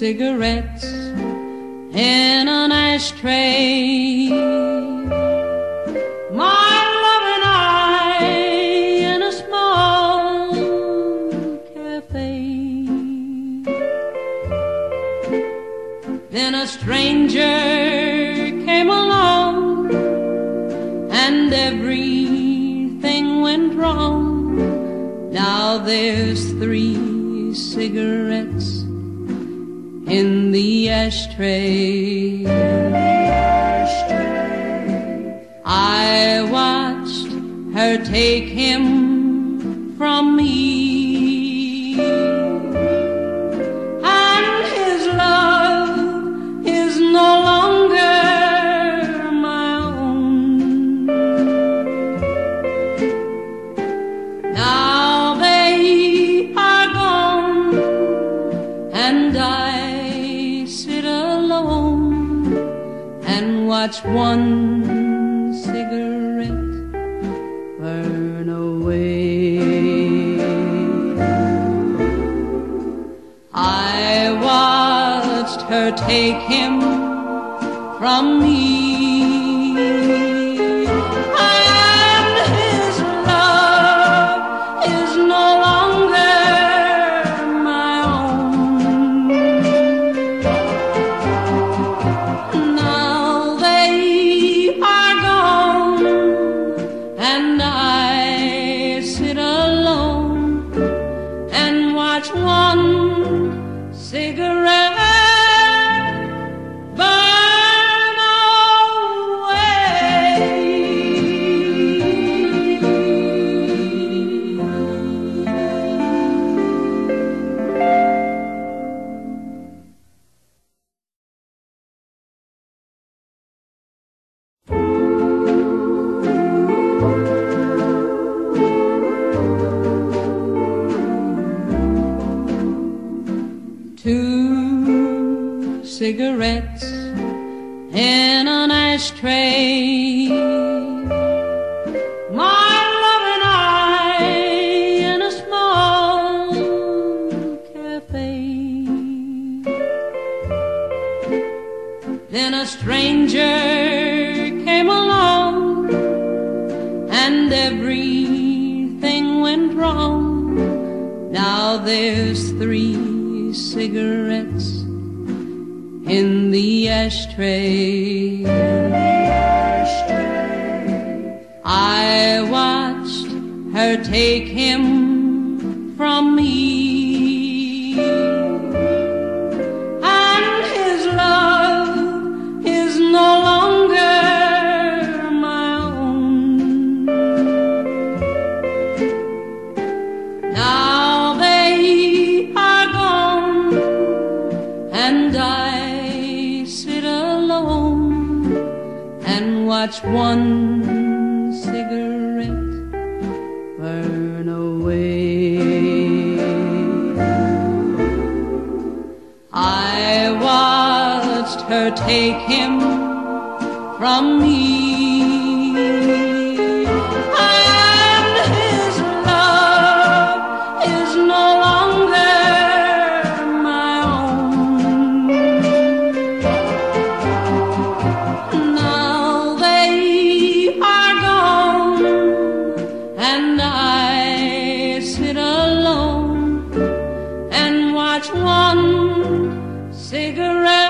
cigarettes in an ashtray. My love and I in a small cafe. Then a stranger came along and everything went wrong. Now there's 3 cigarettes in the ashtray. I watched her take him from me, and his love is no longer my own. Now they are gone and I sit alone and watch one cigarette burn away. I watched her take him from me, and his love is no longer my own. Now they are gone and I sit alone and watch one cigarette burn away. Two cigarettes in an ashtray. My love and I in a small cafe. Then a stranger came along and everything went wrong. Now there's 3 cigarettes in the ashtray. I watched her take him from me, and his love is no longer my own. Now they are gone and I sit alone and watch one cigarette burn away. I watched her take him from me, and his love is no longer my own. Now they are gone and I sit alone and watch one cigarette